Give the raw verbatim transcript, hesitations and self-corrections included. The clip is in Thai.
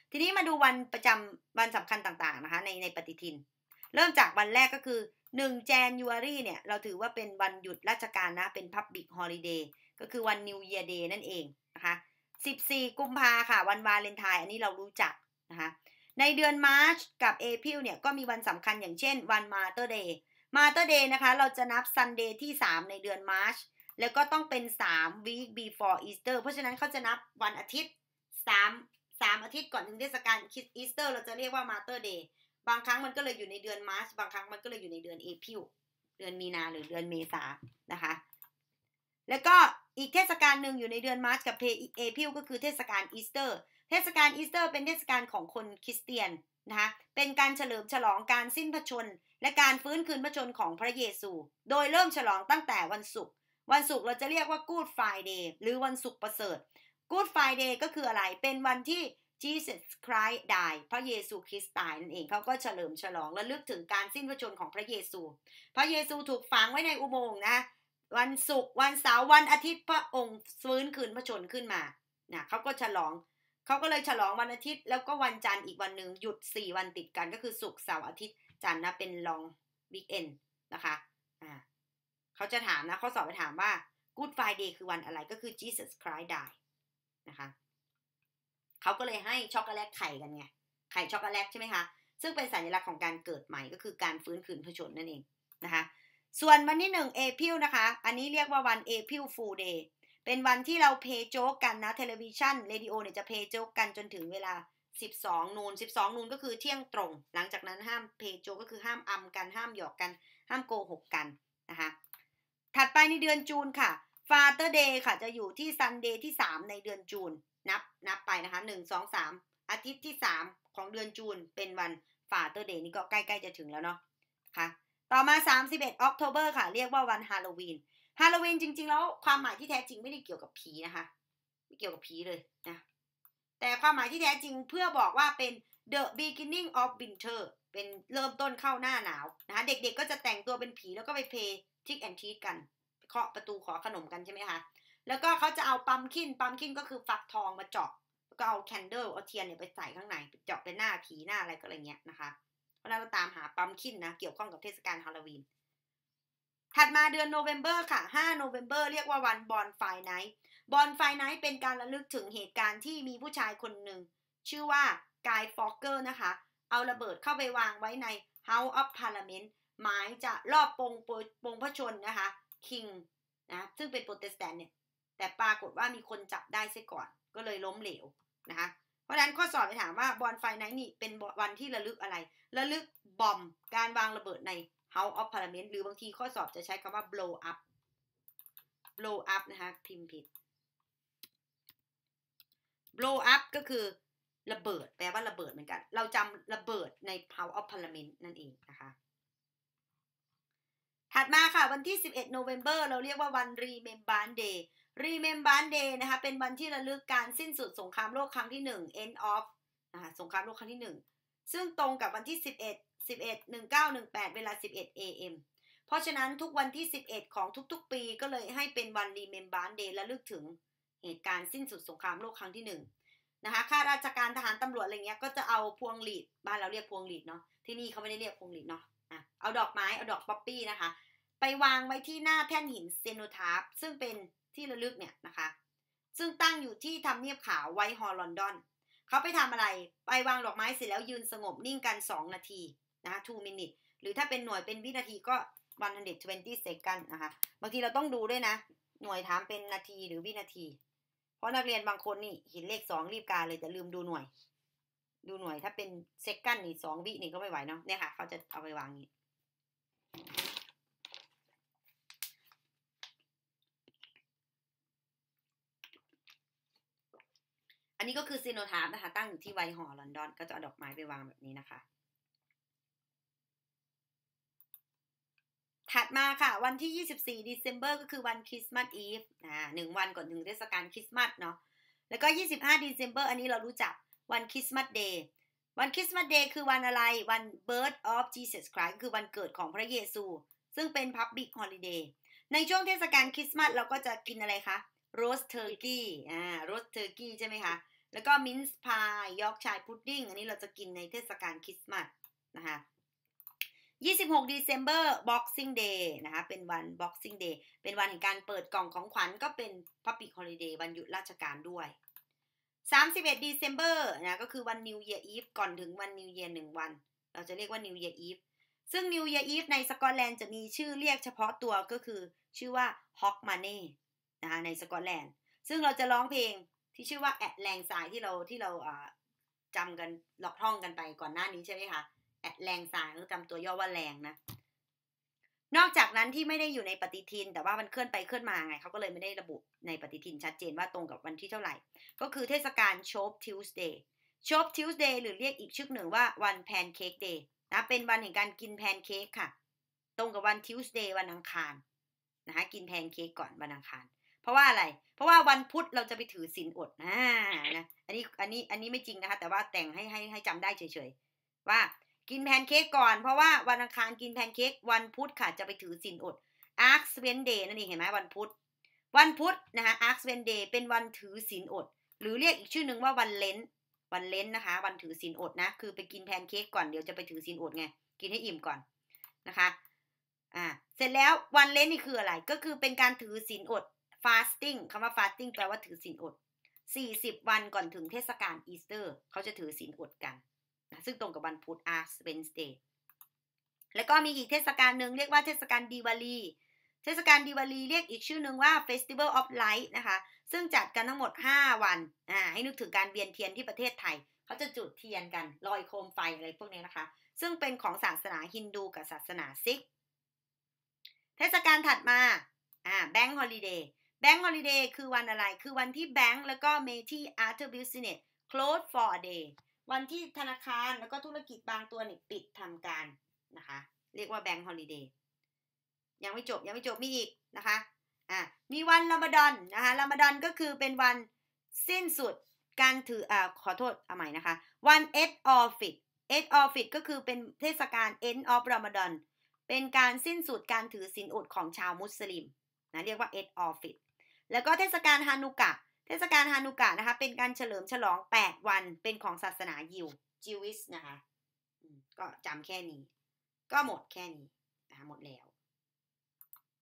ทีนี้มาดูวันประจำวันสำคัญต่างๆนะคะในในปฏิทินเริ่มจากวันแรกก็คือหนึ่ง January เนี่ยเราถือว่าเป็นวันหยุดราชการนะเป็น Public Holiday ก็คือวัน New Year Day นั่นเองนะคะสิบสี่กุมภาค่ะวันวาเลนไทน์อันนี้เรารู้จักนะคะในเดือน March กับ April เนี่ยก็มีวันสำคัญอย่างเช่นวัน Mother Day Mother Day นะคะเราจะนับ Sunday ที่สามในเดือน March แล้วก็ต้องเป็นสาม week before Easter เพราะฉะนั้นเขาจะนับวันอาทิตย์สาม สามอาทิตย์ก่อนถึงเทศกาลคริสต์อีสเตอร์เราจะเรียกว่า Mother Day บางครั้งมันก็เลยอยู่ในเดือน March บางครั้งมันก็เลยอยู่ในเดือน April เดือนมีนาหรือเดือนเมษานะคะแล้วก็อีกเทศกาลหนึ่งอยู่ในเดือน March กับ April ก็คือเทศกาลอีสเตอร์เทศกาลอีสเตอร์เป็นเทศกาลของคนคริสเตียนนะคะเป็นการเฉลิมฉลองการสิ้นพระชนม์และการฟื้นคืนพระชนม์ของพระเยซูโดยเริ่มฉลองตั้งแต่วันศุกร์วันศุกร์เราจะเรียกว่า Good Friday หรือวันศุกร์ประเสริฐ Good Friday ก็คืออะไรเป็นวันที่ Jesus Christ ตายพระเยซูคริสต์ตายนั่นเองเขาก็เฉลิมฉลองและลึกถึงการสิ้นพระชนม์ของพระเยซูพระเยซูถูกฝังไว้ในอุโมงค์นะวันศุกร์วันเสาร์วันอาทิตย์พระองค์ฟื้นคืนพระชนม์ขึ้นมานะเขาก็ฉลองเขาก็เลยฉลองวันอาทิตย์แล้วก็วันจันทร์อีกวันหนึ่งหยุดสี่วันติดกันก็คือศุกร์เสาร์อาทิตย์จันทร์นะเป็น long weekend นะคะอ่าเขาจะถามนะข้อสอบไปถามว่า Good Friday คือวันอะไรก็คือ Jesus Christ ตายนะคะเขาก็เลยให้ช็อกโกแลตไข่กันไงไข่ช็อกโกแลตใช่ไหมคะซึ่งเป็นสัญลักษณ์ของการเกิดใหม่ก็คือการฟื้นคืนพระชนม์นั่นเองนะคะส่วนวันที่หนึ่ง April นะคะอันนี้เรียกว่าวัน April Fool Day เป็นวันที่เราเพย์โจ๊กกันนะเทเลวิชันเรดิโอเนี่ยจะเพย์โจ๊กกันจนถึงเวลาสิบสองนูนสิบสองนูนก็คือเที่ยงตรงหลังจากนั้นห้ามเพย์โจ๊กก็คือห้ามอำกันห้ามหยอกกันห้ามโกหกกันนะคะถัดไปในเดือนจูนค่ะ Father Day ค่ะจะอยู่ที่ Sunday ที่สามในเดือนจูนนับนับไปนะคะหนึ่ง สอง สามอาทิตย์ที่สามของเดือนจูนเป็นวัน Father Day นี่ก็ใกล้ๆจะถึงแล้วเนาะค่ะต่อมาสามสิบเอ็ด October ค่ะเรียกว่าวันฮาโลวีนฮาโลวีนจริงๆแล้วความหมายที่แท้จริงไม่ได้เกี่ยวกับผีนะคะไม่เกี่ยวกับผีเลยนะแต่ความหมายที่แท้จริงเพื่อบอกว่าเป็น the beginning of winter เป็นเริ่มต้นเข้าหน้าหนาวนะคะเด็กๆก็จะแต่งตัวเป็นผีแล้วก็ไปเพย์ทิกแอนทีกันเคาะประตูขอขนมกันใช่ไหมคะแล้วก็เขาจะเอาปั๊มคินปั๊มคินก็คือฟักทองมาเจาะแล้วก็เอาแคนเดิลเอาเทียนเนี่ยไปใส่ข้างในเจาะเป็นหน้าผีหน้าอะไรก็อะไรเงี้ยนะคะเพราะนั้นเราตามหาปั๊มคินนะเกี่ยวข้องกับเทศกาลฮาโลวีนถัดมาเดือนโนเวมเบอร์ค่ะห้าโนเวมเบอร์เรียกว่าวันบอนไฟไนท์บอนไฟไนท์เป็นการระลึกถึงเหตุการณ์ที่มีผู้ชายคนหนึ่งชื่อว่ากายฟอกเกอร์นะคะเอาระเบิดเข้าไปวางไว้ใน House of Parliament หมายจะรอบปงปงพระชนนะคะคิงนะซึ่งเป็นโปรเตสแตนต์เนี่ยแต่ปรากฏว่ามีคนจับได้เสียก่อนก็เลยล้มเหลวนะคะเพราะฉะนั้นข้อสอบไปถามว่าบอนไฟไนท์นี่เป็นวันที่ระลึกอะไรระลึกบอมการวางระเบิดใน House of Parliament หรือบางทีข้อสอบจะใช้คำว่า blow up blow up นะคะพิมพ์ผิด blow up ก็คือระเบิดแปลว่าระเบิดเหมือนกันเราจำระเบิดใน House of Parliament นั่นเองนะคะถัดมาค่ะวันที่สิบเอ็ดโนเวมเบอร์เราเรียกว่าวัน Remembrance Day Remembrance Day นะคะเป็นวันที่ระลึกการสิ้นสุดสงครามโลกครั้งที่หนึ่ง end of นะคะสงครามโลกครั้งที่หนึ่งซึ่งตรงกับวันที่สิบเอ็ด สิบเอ็ด หนึ่งเก้าหนึ่งแปดเวลา สิบเอ็ด เอ เอ็ม เพราะฉะนั้นทุกวันที่สิบเอ็ดของทุกๆปีก็เลยให้เป็นวัน Remembrance Day ระลึกถึงเหตุการณ์สิ้นสุดสงครามโลกครั้งที่หนึ่งนะคะข้าราชการทหารตำรวจอะไรเงี้ยก็จะเอาพวงหลีดบ้านเราเรียกพวงหลีดเนาะที่นี่เขาไม่ได้เรียกพวงหลีดเนาะอ่ะเอาดอกไม้เอาดอกป๊อปปี้นะคะไปวางไว้ที่หน้าแท่นหินเซโนทาร์ฟซึ่งเป็นที่ระลึกเนี่ยนะคะซึ่งตั้งอยู่ที่ทำเนียบขาวไวท์ฮอลล์ลอนดอนเขาไปทำอะไรไปวางดอกไม้เสร็จแล้วยืนสงบนิ่งกันสองนาทีนะคะสอง minutes หรือถ้าเป็นหน่วยเป็นวินาทีก็หนึ่งร้อยยี่สิบ second นะคะบางทีเราต้องดูด้วยนะหน่วยถามเป็นนาทีหรือวินาทีเพราะนักเรียนบางคนนี่เห็นเลขสองรีบกาเลยแต่ลืมดูหน่วยดูหน่วยถ้าเป็นเซคันด์นี่สองวินี่ก็ไม่ไหวเนาะเนี่ยค่ะเขาจะเอาไปวางนี้อันนี้ก็คือซีโนทาร์ฟนะคะตั้งอยู่ที่ไวท์ฮอลล์ลอนดอนก็จะเอาดอกไม้ไปวางแบบนี้นะคะถัดมาค่ะวันที่ยี่สิบสี่ December ก็คือวันคริสต์มาสอีฟอ่าหนึ่งวันก่อนถึงเทศกาลคริสต์มาสเนาะแล้วก็ยี่สิบห้า December อันนี้เรารู้จักวันคริสต์มาสเดย์วันคริสต์มาสเดย์คือวันอะไรวัน birth of Jesus Christ คือวันเกิดของพระเยซูซึ่งเป็น public holiday ในช่วงเทศกาลคริสต์มาสเราก็จะกินอะไรคะ roast turkey อ่า roast turkey ใช่ไหมคะแล้วก็มินซ์พายยอร์กชัยพุดดิ้งอันนี้เราจะกินในเทศกาลคริสต์มาสนะคะยี่สิบหก December Boxing Day นะคะเป็นวัน Boxing Day เป็นวันแห่งการเปิดกล่องของขวัญก็เป็น Public Holiday วันหยุดราชการด้วยสามสิบเอ็ด December นะก็คือวัน New Year Eve ก่อนถึงวัน New Year หนึ่งวันเราจะเรียกว่า New Year Eve ซึ่ง New Year Eve ในสกอตแลนด์จะมีชื่อเรียกเฉพาะตัวก็คือชื่อว่า Hog Money นะคะในสกอตแลนด์ซึ่งเราจะร้องเพลงที่ชื่อว่าแอดแรงสายที่เราที่เราจำกันหลอกท่องกันไปก่อนหน้านี้ใช่ไหมคะแอดแรงสายเราจำตัวย่อว่าแรงนะนอกจากนั้นที่ไม่ได้อยู่ในปฏิทินแต่ว่ามันเคลื่อนไปเคลื่อนมาไงเขาก็เลยไม่ได้ระบุในปฏิทินชัดเจนว่าตรงกับวันที่เท่าไหร่ก็คือเทศกาล Shop Tuesday Shop Tuesday หรือเรียกอีกชื่อหนึ่งว่าวัน Pancake Day นะเป็นวันแห่งการกินแพนเค้กค่ะตรงกับวัน Tuesday วันอังคารนะคะกินแพนเค้กก่อนวันอังคารเพราะว่าอะไรเพราะว่าวันพุธเราจะไปถือศีลอดนะนะอันนี้อันนี้อันนี้ไม่จริงนะคะแต่ว่าแต่งให้ให้ให้จำได้เฉยๆว่ากินแพนเค้กก่อนเพราะว่าวันอังคารกินแพนเค้กวันพุธค่ะจะไปถือศีลอด Ask Wednesday นั่นเองเห็นไหมวันพุธวันพุธนะคะ Ask Wednesday เป็นวันถือศีลอดหรือเรียกอีกชื่อหนึ่งว่าวันเลนวันเลนนะคะวันถือศีลอดนะคือไปกินแพนเค้กก่อนเดี๋ยวจะไปถือศีลอดไงกินให้อิ่มก่อนนะคะอ่าเสร็จแล้ววันเลนนี่คืออะไรก็คือเป็นการถือศีลอด fasting คำว่า fasting แปลว่าถือศีลอดสี่สิบวันก่อนถึงเทศกาลอีสเตอร์เขาจะถือศีลอดกันนะซึ่งตรงกับวันพุธ Ash Wednesday แล้วก็มีอีกเทศกาลหนึ่งเรียกว่าเทศกาลดีวาลีเทศกาลดีวาลีเรียกอีกชื่อหนึ่งว่า Festival of Light นะคะซึ่งจัดกันทั้งหมดห้าวันอ่าให้นึกถึงการเวียนเทียนที่ประเทศไทยเขาจะจุดเทียนกันลอยโคมไฟอะไรพวกนี้นะคะซึ่งเป็นของศาสนาฮินดูกับศาสนาซิกเทศกาลถัดมาอ่า Bank Holiday Bank Holiday คือวันอะไรคือวันที่แบงก์แล้วก็เมที่ Other Business close for a day วันที่ธนาคารแล้วก็ธุรกิจบางตัวเนี่ยปิดทำการนะคะเรียกว่า Bank Holiday ยังไม่จบยังไม่จบมีอีกนะคะอ่ามีวันรอมฎอนนะคะรอมฎอนก็คือเป็นวันสิ้นสุดการถืออ่าขอโทษเอาใหม่นะคะวัน Eid al-Fitr Eid al-Fitr ก็คือเป็นเทศกาล End of Ramadan เป็นการสิ้นสุดการถือศีลอดของชาวมุสลิมนะเรียกว่า Eid al-Fitr แล้วก็เทศกาลฮานุกะเทศกาลฮานุกะนะคะเป็นการเฉลิมฉลองแปดวันเป็นของศาสนายิว Jewish นะคะก็จำแค่นี้ก็หมดแค่นี้นะคะหมดแล้ว